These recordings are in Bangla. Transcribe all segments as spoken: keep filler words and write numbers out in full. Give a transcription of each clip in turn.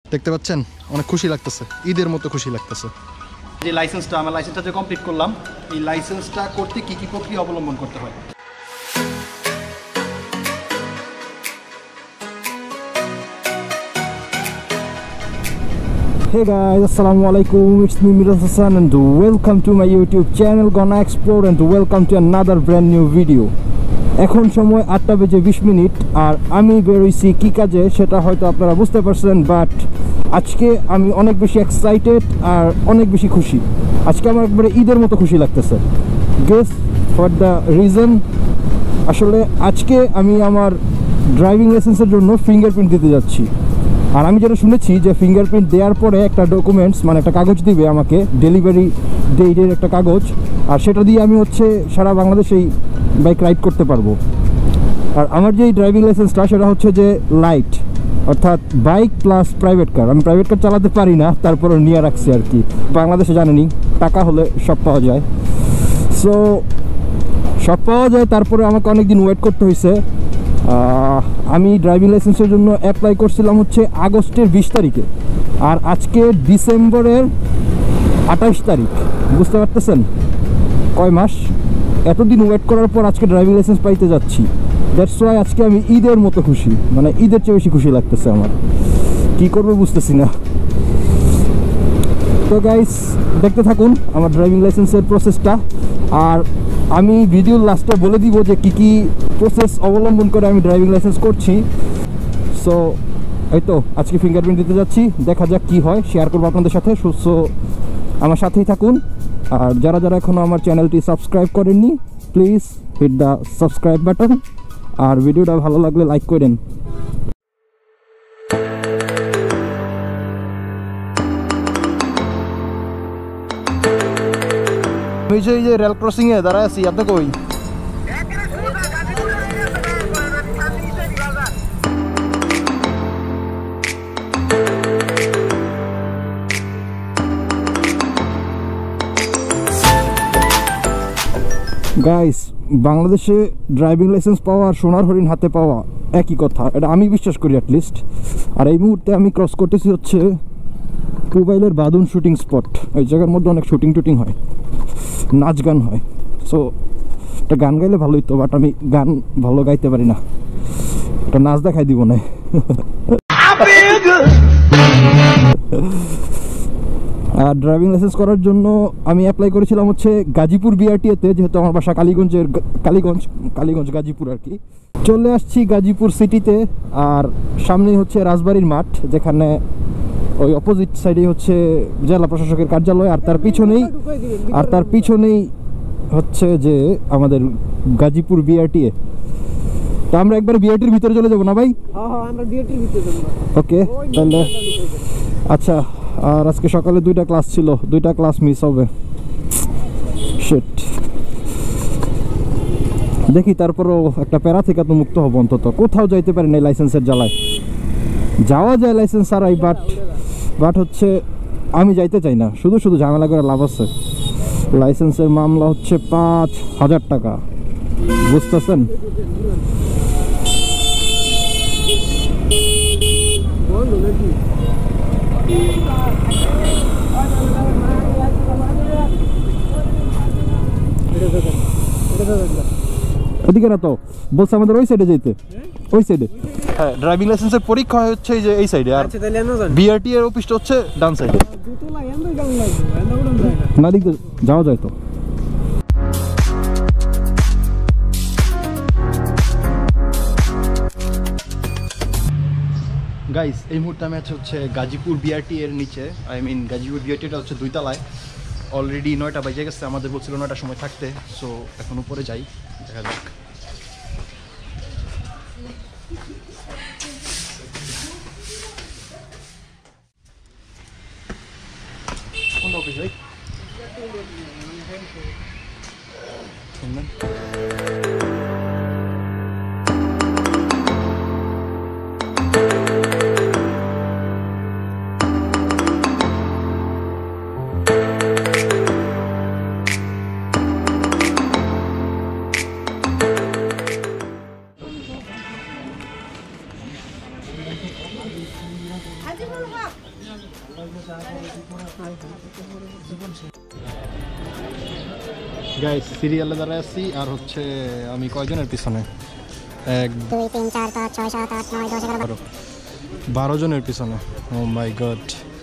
দেখতে পাচ্ছেন অনেক খুশি লাগতেছে, ঈদের মতো খুশি লাগতেছে। যে লাইসেন্সটা আমার লাইসেন্সটা যে কমপ্লিট করলাম, এই লাইসেন্সটা করতে কী কী প্রক্রিয়া অবলম্বন করতে হয়। Hey guys, assalamu alaikum, it's me Miraz Hassan and welcome to my YouTube channel Gonna Explore and welcome to another brand new video. এখন সময় আটটা বেজে বিশ মিনিট আর আমি বেরোইছি কী কাজে সেটা হয়তো আপনারা বুঝতে পারছেন, বাট আজকে আমি অনেক বেশি এক্সাইটেড আর অনেক বেশি খুশি। আজকে আমার একবারে ঈদের মতো খুশি লাগতেছে। গেস ফর দ্য রিজন, আসলে আজকে আমি আমার ড্রাইভিং লাইসেন্সের জন্য ফিঙ্গারপ্রিন্ট দিতে যাচ্ছি। আর আমি যেটা শুনেছি যে ফিঙ্গারপ্রিন্ট দেওয়ার পরে একটা ডকুমেন্টস মানে একটা কাগজ দিবে আমাকে, ডেলিভারি ডেটের একটা কাগজ, আর সেটা দিয়ে আমি হচ্ছে সারা বাংলাদেশেই বাইক রাইড করতে পারবো। আর আমার যে ড্রাইভিং লাইসেন্সটা সেটা হচ্ছে যে লাইট, অর্থাৎ বাইক প্লাস প্রাইভেট কার। আমি প্রাইভেট কার চালাতে পারি না, তারপরে নিয়ে রাখছি আর কি। বাংলাদেশে জানেনি টাকা হলে সব পাওয়া যায়, সো সব পাওয়া যায়। তারপরে আমাকে অনেক দিন ওয়েট করতে হয়েছে। আমি ড্রাইভিং লাইসেন্সের জন্য অ্যাপ্লাই করছিলাম হচ্ছে আগস্টের বিশ তারিখে, আর আজকে ডিসেম্বরের আঠাশ তারিখ। বুঝতে পারতেছেন কয় মাস? এতদিন ওয়েট করার পর আজকে ড্রাইভিং লাইসেন্স পাইতে যাচ্ছি। দ্যাটস ওয়াই আজকে আমি ঈদের মতো খুশি, মানে ঈদের চেয়ে বেশি খুশি লাগতেছে আমার। কি করবো বুঝতেছি না। তো গাইস দেখতে থাকুন আমার ড্রাইভিং লাইসেন্সের প্রসেসটা, আর আমি ভিডিওর লাস্টে বলে দিব যে কী কী প্রসেস অবলম্বন করে আমি ড্রাইভিং লাইসেন্স করছি। সো এই তো আজকে ফিঙ্গারপ্রিন্ট দিতে যাচ্ছি, দেখা যাক কী হয়, শেয়ার করবো আপনাদের সাথে। সো আমার সাথেই থাকুন। আর যারা যারা এখনও আমার চ্যানেলটি সাবস্ক্রাইব করেননি, please hit the subscribe button, আর ভিডিওটা ভালো লাগলে লাইক করেন। আমি যে এই যে রেল ক্রসিংয়ে দাঁড়ায় আছি, আপনি কই? গাইস, বাংলাদেশে ড্রাইভিং লাইসেন্স পাওয়া আর সোনার হরিণ হাতে পাওয়া একই কথা, এটা আমি বিশ্বাস করি অ্যাটলিস্ট। আর এই মুহূর্তে আমি ক্রস করতেছি হচ্ছে মোবাইলের বাদুন শুটিং স্পট। ওই জায়গার মধ্যে অনেক শুটিং টুটিং হয়, নাচ গান হয়। সো একটা গান গাইলে ভালোই তো, বাট আমি গান ভালো গাইতে পারি না, একটা নাচ দেখাই দিব না। আর ড্রাইভিং লাইসেন্স করার জন্য আমি অ্যাপ্লাই করেছিলাম হচ্ছে গাজীপুর বিআরটিএতে, যেহেতু আমার বাসা কালীগঞ্জের, কালীগঞ্জ কালীগঞ্জ গাজীপুর আর কি। চলে আসছি গাজীপুর সিটিতে, আর সামনেই হচ্ছে রাজবাড়ির মাঠ, যেখানে ওই অপোজিট সাইডে হচ্ছে জেলা প্রশাসকের কার্যালয়, আর তার পিছনেই আর তার পিছনেই হচ্ছে যে আমাদের গাজীপুর বিআরটিএ। তো আমরা একবার বিআরটির ভিতরে চলে যাবো না ভাই? ওকে তাহলে আচ্ছা। আর আজকে সকালে দুইটা ক্লাস ছিল, দুইটা ক্লাস মিস হবে। শিট, দেখি তারপরও একটা প্যারা থেকে তো মুক্ত হবো অন্তত। কোথাও যাইতে পারি না লাইসেন্সের জ্বালায়। যাওয়া যায় লাইসেন্স ছাড়াই, বাট বাট হচ্ছে আমি যাইতে চাই না। শুধু শুধু ঝামেলা করে লাভ আছে। লাইসেন্সের মামলা হচ্ছে পাঁচ হাজার টাকা, বুঝতেছেন? ওদিকে না তো বলছে আমাদের ওই সাইডে যেতে, ওই সাইডে। হ্যাঁ, ড্রাইভিং লাইসেন্সের পরীক্ষা হচ্ছে এই যে এই সাইডে, আর বিআরটি এর অফিসটা হচ্ছে ডান সাইডে। না দিক যাওয়া যায় তো। গাইস, এই মুহূর্তে আমি আছি হচ্ছে গাজীপুর বিআরটি এর নিচে। আই মিন গাজীপুর বিআরটিটা হচ্ছে দুই তলায়। অলরেডি নয়টা বাজে গেছে, আমাদের বলছিল নয়টার সময় থাকতে। সো এখন উপরে যাই, দেখা যাক। কোন অফিস ভাই? গাইস সিরিয়ালে দাঁড়ায় আছি আর হচ্ছে আমি কয়জনের পিছনে এক দুই তিন চার পাঁচ ছয় সাত আট নয় দশ এগারো বারো বারো জনের পিছনে ও my God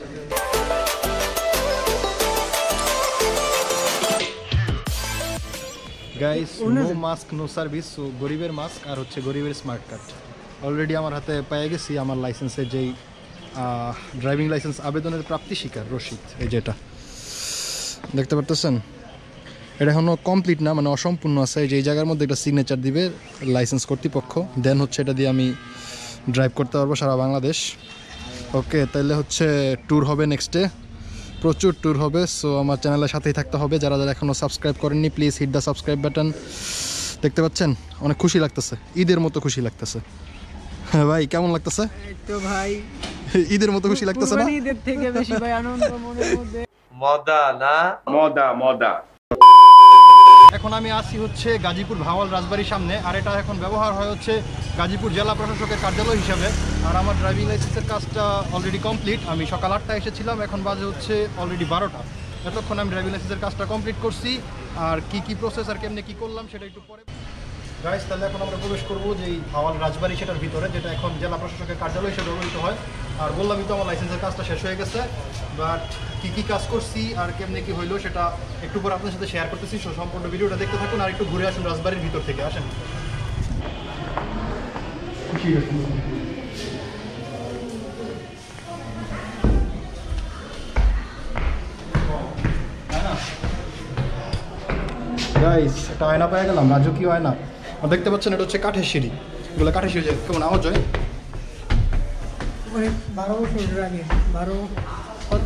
guys no mask no service so গরিবের মাস্ক আর হচ্ছে গরিবের স্মার্ট কার্ড অলরেডি আমার হাতে পেয়ে গেছি আমার লাইসেন্সের যেই ড্রাইভিং লাইসেন্স আবেদনের প্রাপ্তি স্বীকার রসিদ এই যেটা দেখতে পারতেছেন এটা এখনও কমপ্লিট না মানে অসম্পূর্ণ আছে যে এই জায়গার মধ্যে একটা সিগনেচার দিবে লাইসেন্স কর্তৃপক্ষ দেন হচ্ছে এটা দিয়ে আমি ড্রাইভ করতে পারবো সারা বাংলাদেশ ওকে তাহলে হচ্ছে ট্যুর হবে নেক্সটে প্রচুর ট্যুর হবে সো আমার চ্যানেলের সাথেই থাকতে হবে যারা যারা এখনও সাবস্ক্রাইব করেননি please hit the subscribe button দেখতে পাচ্ছেন অনেক খুশি লাগতেছে ঈদের মতো খুশি লাগতেছে হ্যাঁ ভাই কেমন লাগতেছে তো ভাই ঈদের মতো খুশি লাগতেছে না ঈদের থেকে বেশি ভাই আনন্দ মনের মধ্যে মদা না মদা মদা এখন আমি আসি হচ্ছে গাজীপুর ভাওয়াল রাজবাড়ির সামনে আর এটা এখন ব্যবহার হয় হচ্ছে গাজীপুর জেলা প্রশাসকের কার্যালয় হিসাবে আর আমার ড্রাইভিং লাইসেন্সের কাজটা অলরেডি কমপ্লিট আমি সকাল আটটায় এসেছিলাম এখন বাজে হচ্ছে অলরেডি বারোটা এতক্ষণ আমি ড্রাইভিং লাইসেন্সের কাজটা কমপ্লিট করছি আর কি কি প্রসেস আর কেমনে কী করলাম সেটা একটু পরে গাইস তাহলে এখন আমরা প্রবেশ করবো যে এই ভাওয়াল রাজবাড়ি সেটার ভিতরে যেটা এখন জেলা প্রশাসকের কার্যালয় হিসেবে ব্যবহৃত হয় আর বললামই তো আমার লাইসেন্সের কাজটা শেষ হয়ে গেছে বাট কী কী কাজ করছি আর কেমনে কী হইলো সেটা একটু পরে আপনার সাথে শেয়ার করতেছি সো সম্পূর্ণ ভিডিওটা দেখতে থাকুন আর একটু ঘুরে আসুন রাজবাড়ির ভিতর থেকে আসেন গাইস একটা আয়না পেয়ে গেলাম রাজকীয় আয়না আর দেখতে পাচ্ছেন এটা হচ্ছে কাঠের সিঁড়ি এগুলো কাঠের সিঁড়ি কেমন আওয়াজ হয় বারো বছর আগে বারো কত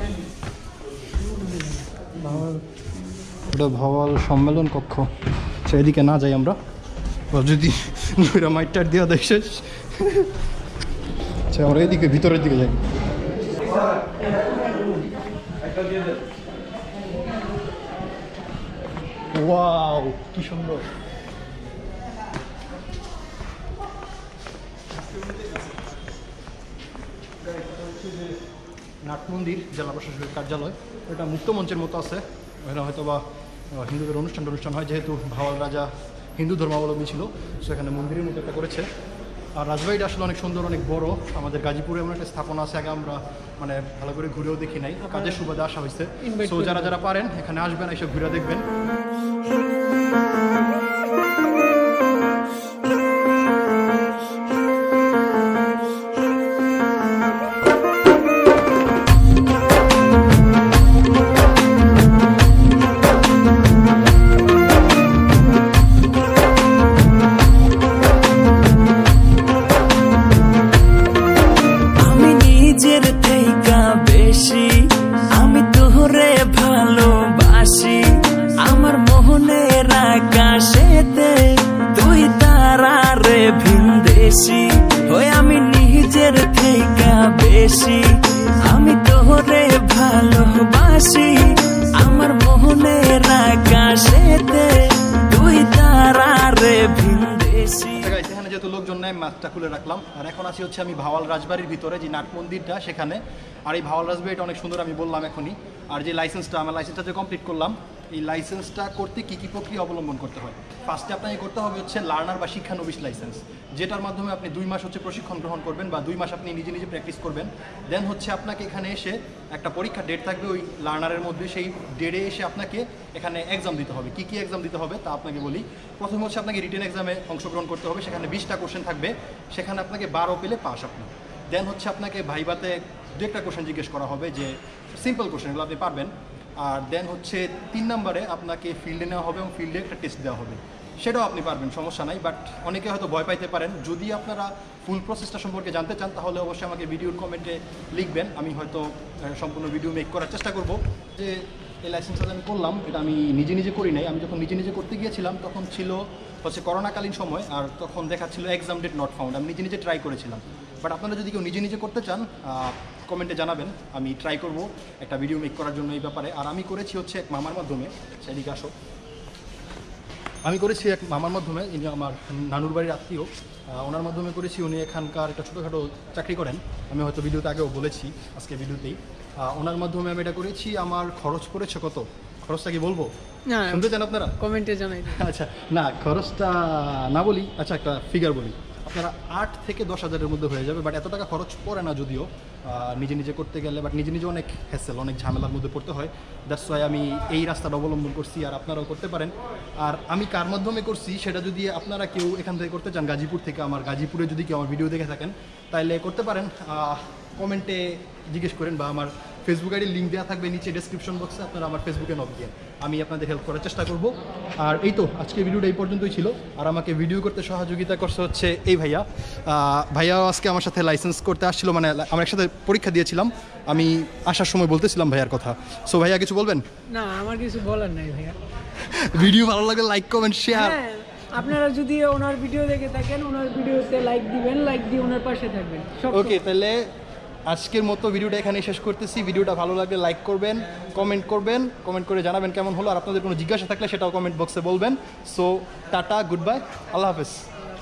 ওটা ভাওয়াল সম্মেলন কক্ষ সেদিকে না যাই আমরা যদি মাইটার দেওয়া দেয় শেষ আচ্ছা আমরা এদিকে ভিতরের দিকে যাই ওয়াও কি সুন্দর নাট মন্দির জেলা প্রশাসকের কার্যালয় এটা মুক্ত মঞ্চের মতো আছে এখানে হয়তো বা হিন্দুদের অনুষ্ঠান অনুষ্ঠান হয় যেহেতু ভাওয়াল রাজা হিন্দু ধর্মাবলম্বী ছিল সো এখানে মন্দিরের মতো একটা করেছে আর রাজবাড়িটা আসলে অনেক সুন্দর অনেক বড় আমাদের গাজীপুরে এমন একটা স্থাপনা আছে আগে আমরা মানে ভালো করে ঘুরেও দেখি নাই কাজের সুবাদে আসা হয়েছে সো যারা যারা পারেন এখানে আসবেন এসে ঘুরে দেখবেন আমি নিজের থেকে বেশি আমি তোরে ভালোবাসি আমার মোহনের আকাশেতে তুই তারা রে ভিনদেশি এখানে যেহেতু লোকজন নেয় মাছটা খুলে রাখলাম আর এখন আসি হচ্ছে আমি ভাওয়াল রাজবাড়ির ভিতরে যে নাট মন্দিরটা সেখানে আর এই ভাওয়াল রাজবাড়িটা অনেক সুন্দর আমি বললাম এখনই আর যে লাইসেন্সটা আমার লাইসেন্সটা যে কমপ্লিট করলাম এই লাইসেন্সটা করতে কী কী প্রক্রিয়া অবলম্বন করতে হয় ফার্স্টে আপনাকে করতে হবে হচ্ছে লার্নার বা শিক্ষানবিশ লাইসেন্স যেটার মাধ্যমে আপনি দুই মাস হচ্ছে প্রশিক্ষণ গ্রহণ করবেন বা দুই মাস আপনি নিজে নিজে প্র্যাকটিস করবেন দেন হচ্ছে আপনাকে এখানে এসে একটা পরীক্ষা ডেট থাকবে ওই লার্নারের মধ্যে সেই ডেটে এসে আপনাকে এখানে এক্সাম দিতে হবে কী কী এক্সাম দিতে হবে তা আপনাকে বলি প্রথম হচ্ছে আপনাকে রিটেন এক্সামে অংশগ্রহণ করতে হবে সেখানে বিশটা কোশ্চেন থাকবে সেখানে আপনাকে বারো পেলে পাস আপনি দেন হচ্ছে আপনাকে ভাইভাতে দু একটা কোশ্চেন জিজ্ঞেস করা হবে যে সিম্পল কোশ্চেন এগুলো আপনি পারবেন আর দেন হচ্ছে তিন নম্বরে আপনাকে ফিল্ডে নেওয়া হবে এবং ফিল্ডে একটা টেস্ট দেওয়া হবে সেটাও আপনি পারবেন সমস্যা নাই বাট অনেকে হয়তো ভয় পাইতে পারেন যদি আপনারা ফুল প্রসেসটা সম্পর্কে জানতে চান তাহলে অবশ্যই আমাকে ভিডিওর কমেন্টে লিখবেন আমি হয়তো সম্পূর্ণ ভিডিও মেক করার চেষ্টা করব যে এই লাইসেন্সটা আমি করলাম এটা আমি নিজে নিজে করি নাই আমি যখন নিজে নিজে করতে গিয়েছিলাম তখন ছিল হচ্ছে করোনাকালীন সময় আর তখন দেখাচ্ছিল এক্সাম ডেট নট ফাউন্ড আমি নিজে নিজে ট্রাই করেছিলাম বাট আপনারা যদি কেউ নিজে নিজে করতে চান কমেন্টে জানাবেন আমি ট্রাই করব একটা ভিডিও মেক করার জন্য এই ব্যাপারে আর আমি করেছি হচ্ছে এক মামার মাধ্যমে সেদিকে আসো আমি করেছি এক মামার মাধ্যমে, ইনি আমার নানুর বাড়ির আত্মীয়, ওনার মাধ্যমে করেছি। উনি এখানকার একটা ছোটোখাটো চাকরি করেন, আমি হয়তো ভিডিওতে আগেও বলেছি, আজকে ভিডিওতেই ওনার মাধ্যমে আমি এটা করেছি। আমার খরচ পড়েছে কত, খরচটা কি বলবো, না শুনতে চান আপনারা? কমেন্টে জানাই দিন। আচ্ছা না, খরচটা না বলি, আচ্ছা একটা ফিগার বলি, আপনারা আট থেকে দশ হাজারের মধ্যে হয়ে যাবে। বাট এত টাকা খরচ পড়ে না যদিও নিজে নিজে করতে গেলে, বাট নিজে নিজে অনেক হ্যাসেল, অনেক ঝামেলার মধ্যে পড়তে হয়। দ্যাটস ওয়াই আমি এই রাস্তাটা অবলম্বন করছি, আর আপনারাও করতে পারেন। আর আমি কার মাধ্যমে করছি সেটা যদি আপনারা কেউ এখান থেকে করতে চান, গাজীপুর থেকে, আমার গাজীপুরে যদি কেউ আমার ভিডিও দেখে থাকেন তাহলে করতে পারেন, কমেন্টে জিজ্ঞেস করেন, বা আমার ফেসবুক আইডির লিঙ্ক দেওয়া থাকবে নিচে ডেসক্রিপশন বক্সে, আপনারা আমার ফেসবুকে নক দিয়ে আমি আপনাদের হেল্প করার চেষ্টা করব। আর এই তো আজকে ভিডিওটা এই পর্যন্তই ছিল। আর আমাকে ভিডিও করতে সহযোগিতা করছে হচ্ছে এই ভাইয়া। ভাইয়াও আজকে আমার সাথে লাইসেন্স করতে আসছিল, মানে আমরা একসাথে পরীক্ষা দিয়েছিলাম। আমি আসার সময় বলতেছিলাম ভাইয়ার কথা। সো ভাইয়া কিছু বলবেন? না, আমার কিছু বলার নাই ভাইয়া। ভিডিও ভালো লাগলে লাইক কমেন্ট শেয়ার। হ্যাঁ, আপনারা যদি ওনার ভিডিও দেখে থাকেন, ওনার ভিডিওতে লাইক দিবেন, লাইক দিয়ে ওনার পাশে থাকবেন। ওকে, তাহলে আজকের মতো ভিডিওটা এখানেই শেষ করতেছি। ভিডিওটা ভালো লাগলে লাইক করবেন, কমেন্ট করবেন, কমেন্ট করে জানাবেন কেমন হলো। আর আপনাদের কোনো জিজ্ঞাসা থাকলে সেটাও কমেন্ট বক্সে বলবেন। সো টাটা, গুড বাই, আল্লাহ হাফেজ।